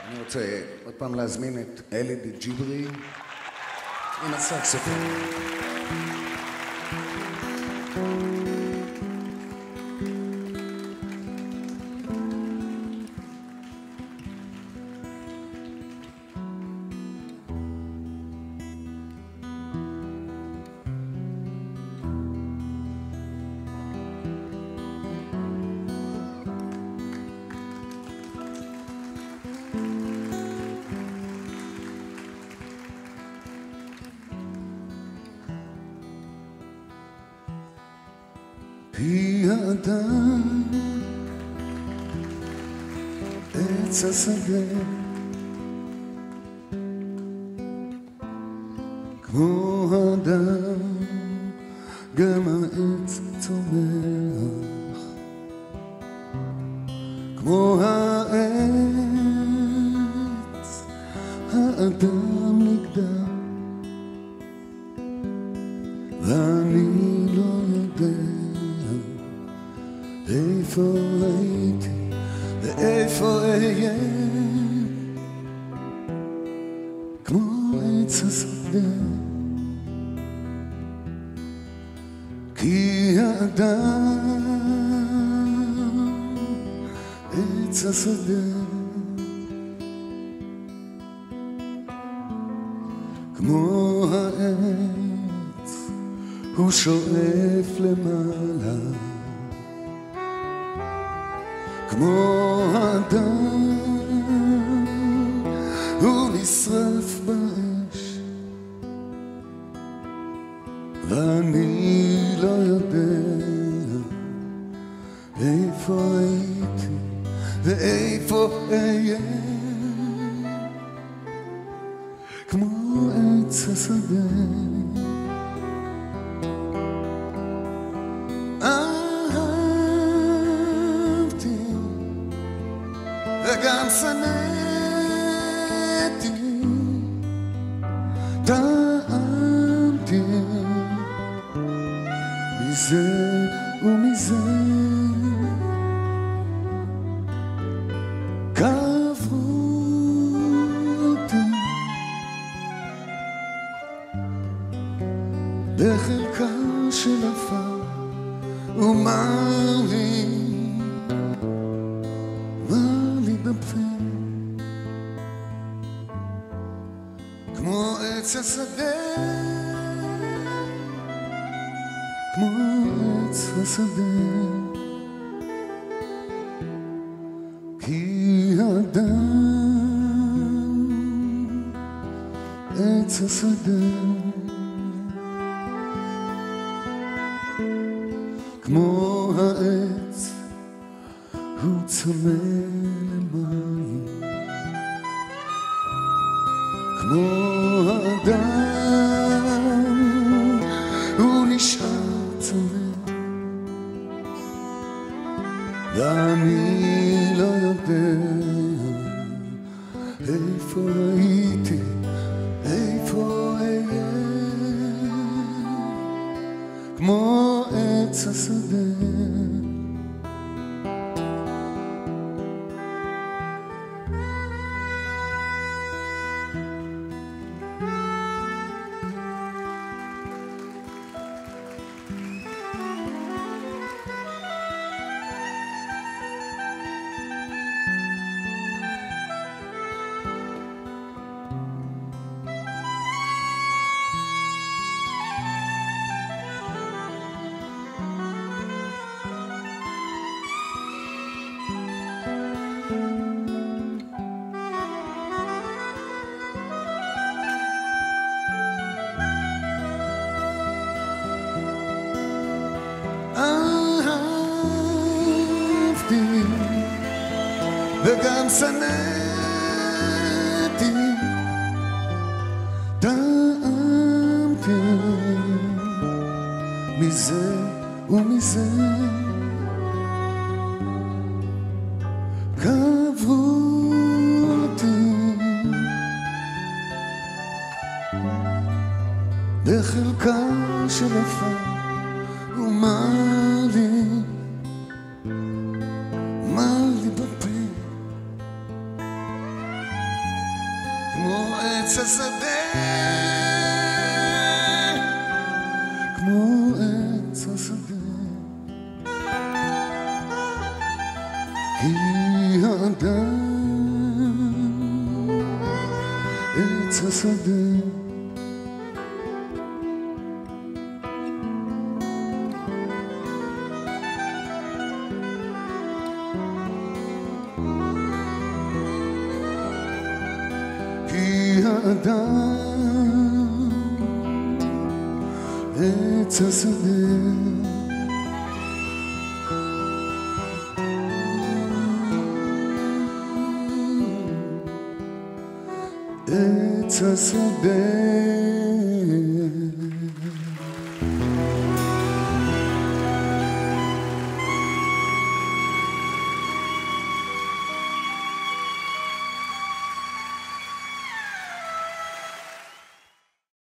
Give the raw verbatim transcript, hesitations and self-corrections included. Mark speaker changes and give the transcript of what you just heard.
Speaker 1: אני רוצה עוד פעם להזמין את אלי די-ג'יברי עם הסקסופון.
Speaker 2: היא האדם, עץ השדה, כמו האדם, גם העץ צומח, כמו העץ, האדם נגדע, ואני לא יודע איפה הייתי ואיפה אהיה, כמו עץ השדה, כי האדם עץ השדה, כמו העץ הוא שואף למעלה, כמו האדם הוא נשרף באש, ואני לא יודע איפה הייתי ואיפה אהיה, כמו עץ השדה. וגם שנאתי, טעמתי מזה ומזה, קברו אותי בחלקה של עפר, ומר לי כמו עץ השדה, כמו עץ השדה, כי האדם עץ השדה, כמו העץ הוא צמא למים, כמו האדם הוא נשאר צמא, ואני לא יודע איפה הייתי, איפה אהיה, כמו עץ השדה. אהבתי וגם שנאתי, טעמתי מזה ומזה, קברו אותי בחלקה של עפר, ומר לי, מר לי בפה,
Speaker 1: עץ השדה,
Speaker 2: כמו עץ השדה, כי האדם עץ השדה. כי האדם עץ השדה, עץ השדה.